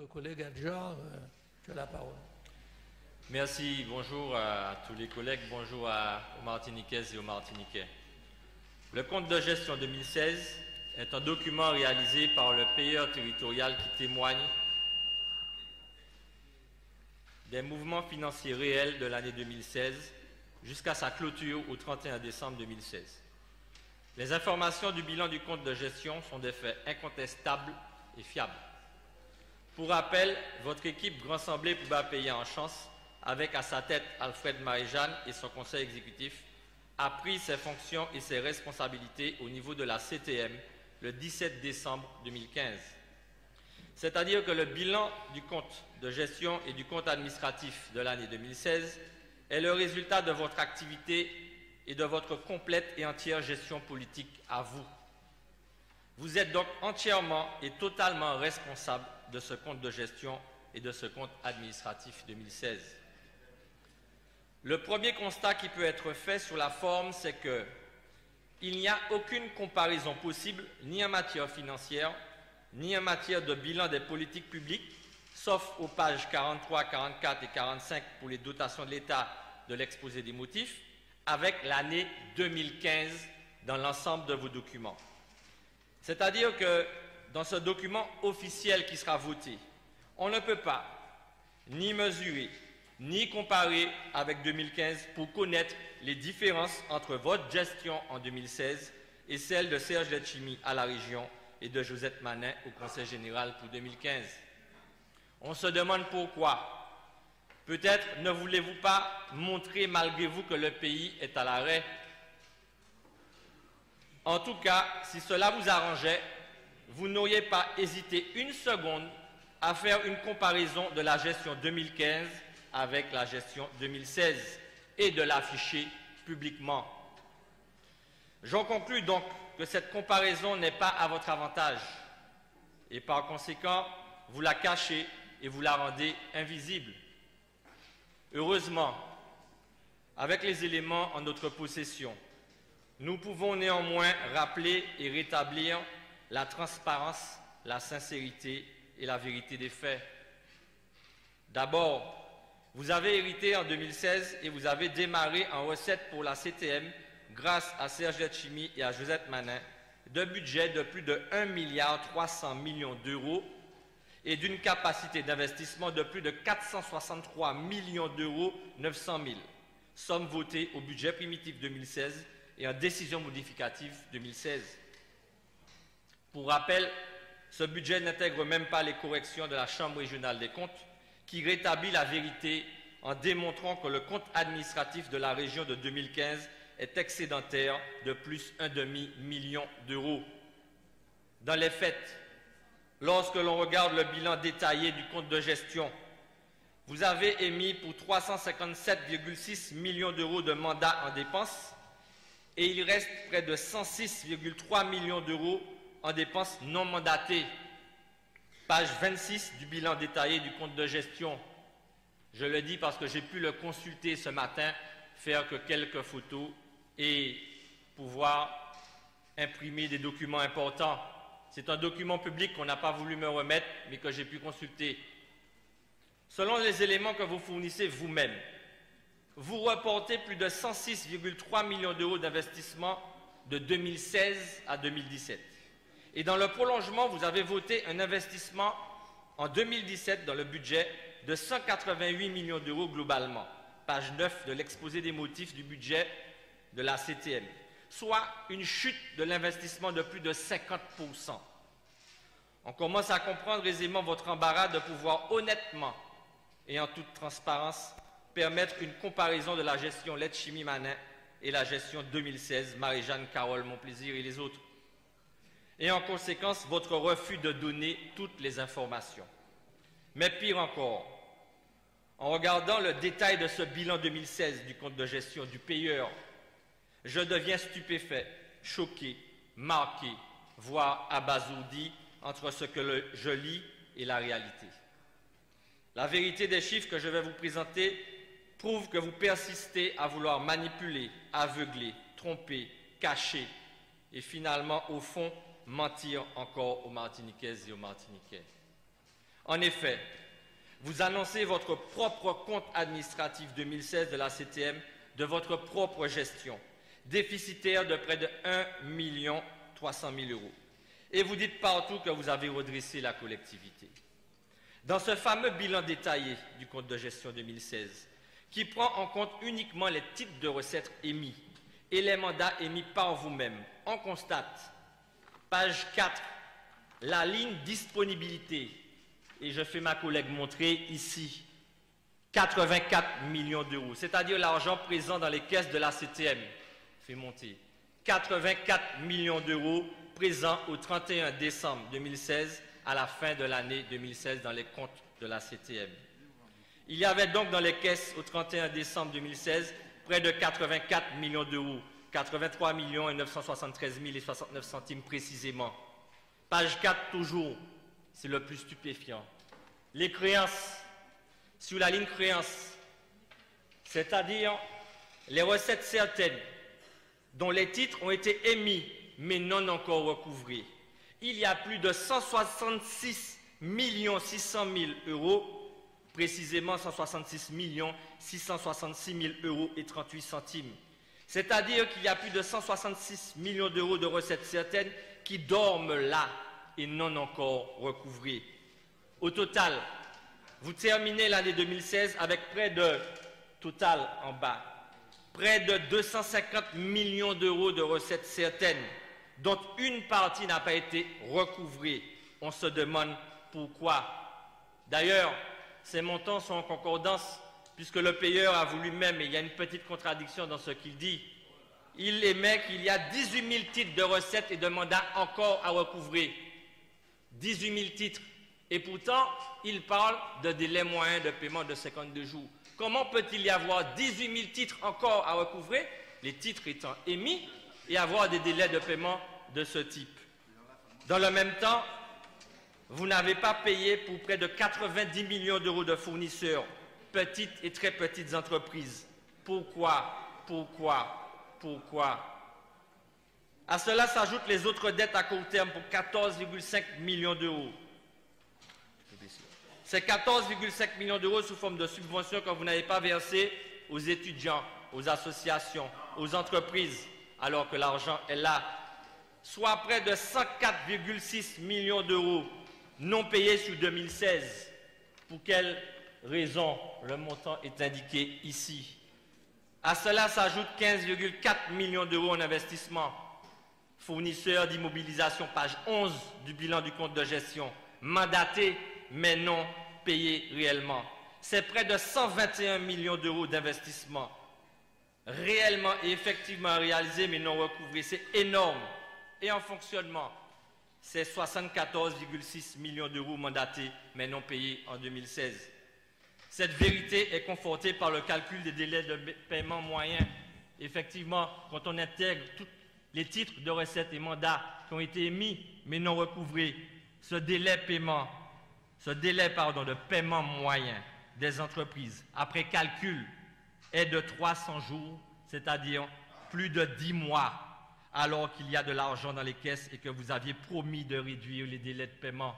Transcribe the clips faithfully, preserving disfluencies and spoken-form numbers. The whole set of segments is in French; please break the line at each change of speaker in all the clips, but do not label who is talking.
collègue Adjar, euh, tu as la parole.
Merci, bonjour à tous les collègues, bonjour à, aux Martiniquaises et aux Martiniquais. Le compte de gestion deux mille seize est un document réalisé par le payeur territorial qui témoigne des mouvements financiers réels de l'année deux mille seize jusqu'à sa clôture au trente et un décembre deux mille seize. Les informations du bilan du compte de gestion sont des faits incontestables et fiables. Pour rappel, votre équipe Grand Assemblée Pouba Payer en Chance, avec à sa tête Alfred Marie-Jeanne et son conseil exécutif, a pris ses fonctions et ses responsabilités au niveau de la C T M le dix-sept décembre deux mille quinze. C'est-à-dire que le bilan du compte de gestion et du compte administratif de l'année deux mille seize est le résultat de votre activité et de votre complète et entière gestion politique à vous. Vous êtes donc entièrement et totalement responsable de ce compte de gestion et de ce compte administratif deux mille seize. Le premier constat qui peut être fait sur la forme, c'est que il n'y a aucune comparaison possible, ni en matière financière, ni en matière de bilan des politiques publiques, sauf aux pages quarante-trois, quarante-quatre et quarante-cinq pour les dotations de l'État de l'exposé des motifs, avec l'année deux mille quinze dans l'ensemble de vos documents. C'est-à-dire que dans ce document officiel qui sera voté, on ne peut pas ni mesurer, ni comparer avec deux mille quinze pour connaître les différences entre votre gestion en deux mille seize et celle de Serge Letchimy à la région et de Josette Manin au Conseil général pour deux mille quinze. On se demande pourquoi. Peut-être ne voulez-vous pas montrer malgré vous que le pays est à l'arrêt. En tout cas, si cela vous arrangeait, vous n'auriez pas hésité une seconde à faire une comparaison de la gestion deux mille quinze avec la gestion deux mille seize et de l'afficher publiquement. J'en conclus donc que cette comparaison n'est pas à votre avantage et par conséquent, vous la cachez et vous la rendez invisible. Heureusement, avec les éléments en notre possession, nous pouvons néanmoins rappeler et rétablir la transparence, la sincérité et la vérité des faits. D'abord, vous avez hérité en deux mille seize et vous avez démarré en recettes pour la C T M grâce à Serge Letchimy et à Josette Manin de budget de plus de un milliard trois cents millions d'euros et d'une capacité d'investissement de plus de quatre cent soixante-trois millions d'euros neuf cent mille, somme votée au budget primitif deux mille seize et en décision modificative deux mille seize. Pour rappel, ce budget n'intègre même pas les corrections de la Chambre régionale des comptes qui rétablit la vérité en démontrant que le compte administratif de la région de deux mille quinze est excédentaire de plus un demi-million d'euros. Dans les faits, lorsque l'on regarde le bilan détaillé du compte de gestion, vous avez émis pour trois cent cinquante-sept virgule six millions d'euros de mandats en dépenses et il reste près de cent six virgule trois millions d'euros en dépenses non mandatées. Page vingt-six du bilan détaillé du compte de gestion. Je le dis parce que j'ai pu le consulter ce matin, faire que quelques photos et pouvoir imprimer des documents importants. C'est un document public qu'on n'a pas voulu me remettre, mais que j'ai pu consulter. Selon les éléments que vous fournissez vous-même, vous reportez plus de cent six virgule trois millions d'euros d'investissement de deux mille seize à deux mille dix-sept. Et dans le prolongement, vous avez voté un investissement en deux mille dix-sept dans le budget de cent quatre-vingt-huit millions d'euros globalement, page neuf de l'exposé des motifs du budget de la C T M, soit une chute de l'investissement de plus de cinquante pour cent. On commence à comprendre aisément votre embarras de pouvoir honnêtement et en toute transparence permettre une comparaison de la gestion Letchimy Manin et la gestion deux mille seize Marie-Jeanne, Carole, Monplaisir et les autres. Et en conséquence, votre refus de donner toutes les informations. Mais pire encore, en regardant le détail de ce bilan deux mille seize du compte de gestion du payeur, je deviens stupéfait, choqué, marqué, voire abasourdi entre ce que le, je lis et la réalité. La vérité des chiffres que je vais vous présenter prouve que vous persistez à vouloir manipuler, aveugler, tromper, cacher et finalement, au fond, mentir encore aux Martiniquaises et aux Martiniquais. En effet, vous annoncez votre propre compte administratif deux mille seize de la C T M de votre propre gestion, déficitaire de près de un million trois cent mille euros. Et vous dites partout que vous avez redressé la collectivité. Dans ce fameux bilan détaillé du compte de gestion deux mille seize, qui prend en compte uniquement les titres de recettes émis et les mandats émis par vous-même, on constate, page quatre, la ligne disponibilité, et je fais ma collègue montrer ici, quatre-vingt-quatre millions d'euros, c'est-à-dire l'argent présent dans les caisses de la C T M, fait monter, quatre-vingt-quatre millions d'euros présents au trente et un décembre deux mille seize, à la fin de l'année deux mille seize dans les comptes de la C T M. Il y avait donc dans les caisses au trente et un décembre deux mille seize près de quatre-vingt-quatre millions d'euros, quatre-vingt-trois millions neuf cent soixante-treize mille soixante-neuf centimes précisément. Page quatre toujours, c'est le plus stupéfiant. Les créances, sur la ligne créances, c'est-à-dire les recettes certaines dont les titres ont été émis mais non encore recouvrés. Il y a plus de cent soixante-six millions six cent mille euros, précisément cent soixante-six millions six cent soixante-six mille euros et trente-huit centimes. C'est-à-dire qu'il y a plus de cent soixante-six millions d'euros de recettes certaines qui dorment là et non encore recouvrées. Au total, vous terminez l'année deux mille seize avec près de, total en bas, près de deux cent cinquante millions d'euros de recettes certaines, dont une partie n'a pas été recouvrée. On se demande pourquoi. D'ailleurs, ces montants sont en concordance puisque le payeur a voulu même, et il y a une petite contradiction dans ce qu'il dit, il émet qu'il y a dix-huit mille titres de recettes et de mandats encore à recouvrer. dix-huit mille titres. Et pourtant, il parle de délai moyen de paiement de cinquante-deux jours. Comment peut-il y avoir dix-huit mille titres encore à recouvrer, les titres étant émis, et avoir des délais de paiement de ce type? Dans le même temps, vous n'avez pas payé pour près de quatre-vingt-dix millions d'euros de fournisseurs, petites et très petites entreprises. Pourquoi? Pourquoi? Pourquoi? À cela s'ajoutent les autres dettes à court terme pour quatorze virgule cinq millions d'euros. C'est quatorze virgule cinq millions d'euros sous forme de subventions que vous n'avez pas versées aux étudiants, aux associations, aux entreprises, alors que l'argent est là. Soit près de cent quatre virgule six millions d'euros non payés sur deux mille seize. Pour quelle raison? Le montant est indiqué ici. À cela s'ajoutent quinze virgule quatre millions d'euros en investissement. Fournisseurs d'immobilisation, page onze du bilan du compte de gestion, mandatés mais non payés réellement. C'est près de cent vingt et un millions d'euros d'investissement réellement et effectivement réalisés mais non recouvrés. C'est énorme. Et en fonctionnement, c'est soixante-quatorze virgule six millions d'euros mandatés mais non payés en deux mille seize. Cette vérité est confortée par le calcul des délais de paiement moyens. Effectivement, quand on intègre tous les titres de recettes et mandats qui ont été émis mais non recouvrés, ce délai paiement, ce délai pardon, de paiement moyen des entreprises, après calcul, est de trois cents jours, c'est-à-dire plus de dix mois, alors qu'il y a de l'argent dans les caisses et que vous aviez promis de réduire les délais de paiement.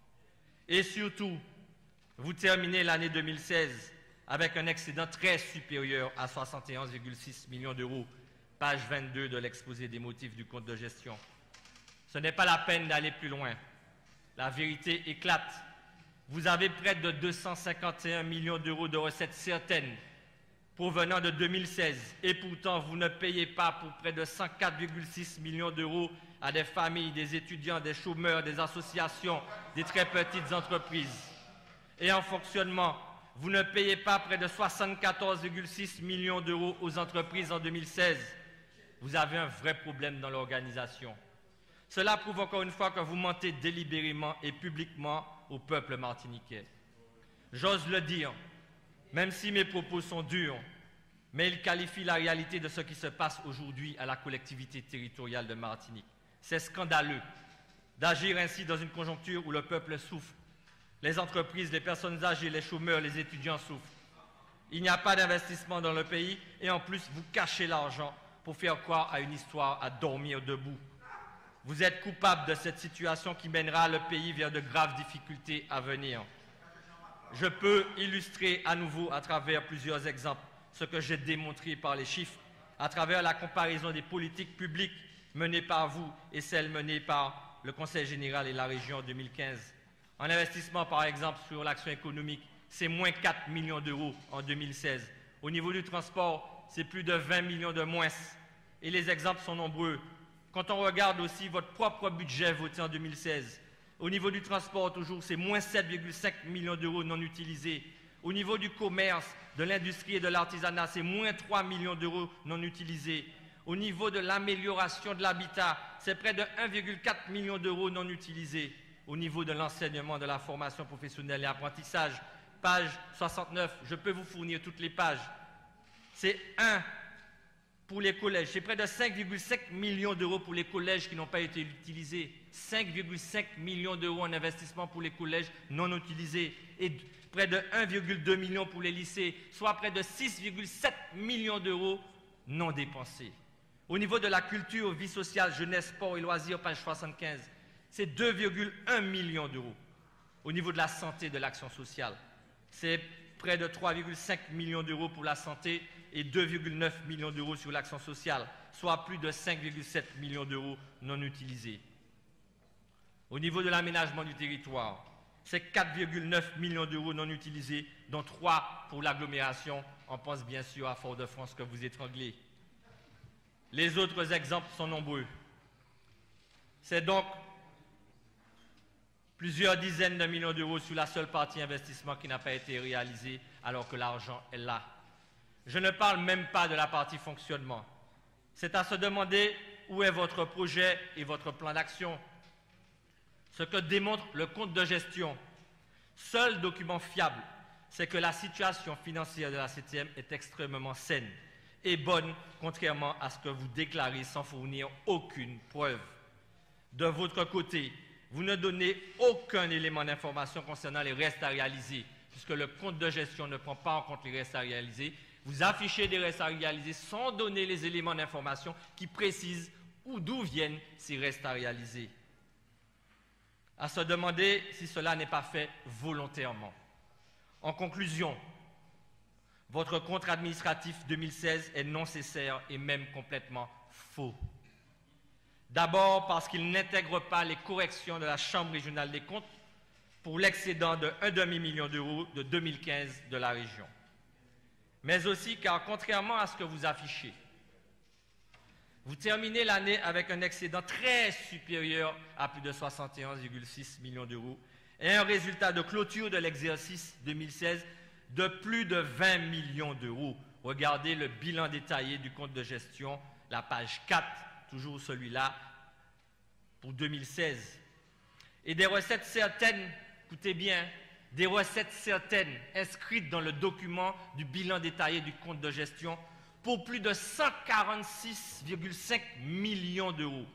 Et surtout, vous terminez l'année deux mille seize avec un excédent très supérieur à soixante et onze virgule six millions d'euros, page vingt-deux de l'exposé des motifs du compte de gestion. Ce n'est pas la peine d'aller plus loin. La vérité éclate. Vous avez près de deux cent cinquante et un millions d'euros de recettes certaines provenant de deux mille seize et pourtant vous ne payez pas pour près de cent quatre virgule six millions d'euros à des familles, des étudiants, des chômeurs, des associations, des très petites entreprises. Et en fonctionnement, vous ne payez pas près de soixante-quatorze virgule six millions d'euros aux entreprises en deux mille seize. Vous avez un vrai problème dans l'organisation. Cela prouve encore une fois que vous mentez délibérément et publiquement au peuple martiniquais. J'ose le dire, même si mes propos sont durs, mais ils qualifient la réalité de ce qui se passe aujourd'hui à la collectivité territoriale de Martinique. C'est scandaleux d'agir ainsi dans une conjoncture où le peuple souffre. Les entreprises, les personnes âgées, les chômeurs, les étudiants souffrent. Il n'y a pas d'investissement dans le pays et en plus vous cachez l'argent pour faire croire à une histoire à dormir debout. Vous êtes coupable de cette situation qui mènera le pays vers de graves difficultés à venir. Je peux illustrer à nouveau à travers plusieurs exemples ce que j'ai démontré par les chiffres, à travers la comparaison des politiques publiques menées par vous et celles menées par le Conseil général et la région en deux mille quinze. En investissement, par exemple, sur l'action économique, c'est moins quatre millions d'euros en deux mille seize. Au niveau du transport, c'est plus de vingt millions de moins. Et les exemples sont nombreux. Quand on regarde aussi votre propre budget voté en deux mille seize, au niveau du transport, toujours, c'est moins sept virgule cinq millions d'euros non utilisés. Au niveau du commerce, de l'industrie et de l'artisanat, c'est moins trois millions d'euros non utilisés. Au niveau de l'amélioration de l'habitat, c'est près de un virgule quatre million d'euros non utilisés. Au niveau de l'enseignement, de la formation professionnelle et apprentissage, page soixante-neuf, je peux vous fournir toutes les pages. C'est un pour les collèges. C'est près de cinq virgule cinq millions d'euros pour les collèges qui n'ont pas été utilisés. cinq virgule cinq millions d'euros en investissement pour les collèges non utilisés. Et près de un virgule deux million pour les lycées, soit près de six virgule sept millions d'euros non dépensés. Au niveau de la culture, vie sociale, jeunesse, sport et loisirs, page soixante-quinze, c'est deux virgule un millions d'euros. Au niveau de la santé, de l'action sociale, c'est près de trois virgule cinq millions d'euros pour la santé et deux virgule neuf millions d'euros sur l'action sociale, soit plus de cinq virgule sept millions d'euros non utilisés. Au niveau de l'aménagement du territoire, c'est quatre virgule neuf millions d'euros non utilisés, dont trois pour l'agglomération. On pense bien sûr à Fort-de-France que vous étranglez. Les autres exemples sont nombreux. C'est donc plusieurs dizaines de millions d'euros sur la seule partie investissement qui n'a pas été réalisée alors que l'argent est là. Je ne parle même pas de la partie fonctionnement. C'est à se demander où est votre projet et votre plan d'action. Ce que démontre le compte de gestion, seul document fiable, c'est que la situation financière de la C T M est extrêmement saine et bonne, contrairement à ce que vous déclarez sans fournir aucune preuve. De votre côté, vous ne donnez aucun élément d'information concernant les restes à réaliser, puisque le compte de gestion ne prend pas en compte les restes à réaliser. Vous affichez des restes à réaliser sans donner les éléments d'information qui précisent où d'où viennent ces restes à réaliser. À se demander si cela n'est pas fait volontairement. En conclusion, votre compte administratif deux mille seize est non nécessaire et même complètement faux. D'abord parce qu'il n'intègre pas les corrections de la Chambre régionale des comptes pour l'excédent de un demi-million d'euros de deux mille quinze de la région. Mais aussi car, contrairement à ce que vous affichez, vous terminez l'année avec un excédent très supérieur à plus de soixante et onze virgule six millions d'euros et un résultat de clôture de l'exercice deux mille seize de plus de vingt millions d'euros. Regardez le bilan détaillé du compte de gestion, la page quatre, toujours celui-là, pour deux mille seize. Et des recettes certaines, écoutez bien, des recettes certaines inscrites dans le document du bilan détaillé du compte de gestion pour plus de cent quarante-six virgule cinq millions d'euros.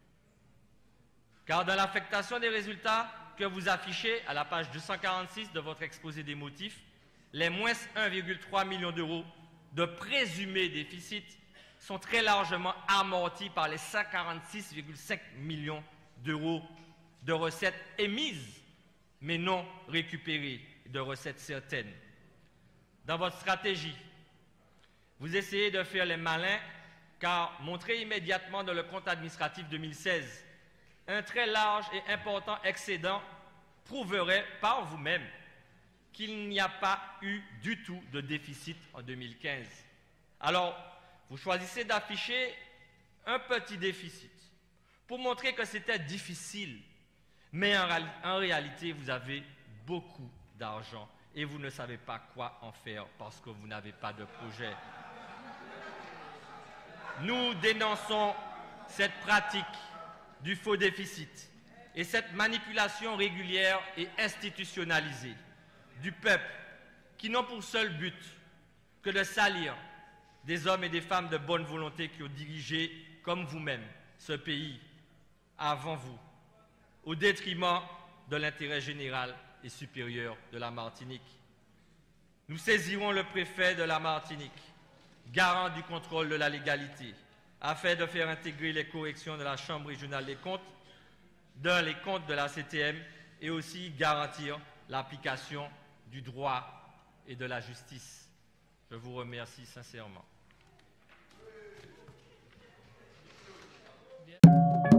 Car dans l'affectation des résultats que vous affichez à la page deux cent quarante-six de votre exposé des motifs, les moins un virgule trois million d'euros de présumés déficits sont très largement amortis par les cent quarante-six virgule cinq millions d'euros de recettes émises, mais non récupérées, de recettes certaines. Dans votre stratégie, vous essayez de faire les malins, car montrez immédiatement dans le compte administratif deux mille seize un très large et important excédent prouverait par vous-même qu'il n'y a pas eu du tout de déficit en deux mille quinze. Alors, vous choisissez d'afficher un petit déficit pour montrer que c'était difficile, mais en, en réalité, vous avez beaucoup d'argent et vous ne savez pas quoi en faire parce que vous n'avez pas de projet. Nous dénonçons cette pratique du faux déficit et cette manipulation régulière et institutionnalisée du peuple qui n'ont pour seul but que de salir des hommes et des femmes de bonne volonté qui ont dirigé, comme vous-même, ce pays avant vous, au détriment de l'intérêt général et supérieur de la Martinique. Nous saisirons le préfet de la Martinique, garant du contrôle de la légalité, afin de faire intégrer les corrections de la Chambre régionale des comptes dans les comptes de la C T M et aussi garantir l'application du droit et de la justice. Je vous remercie sincèrement.
Bien.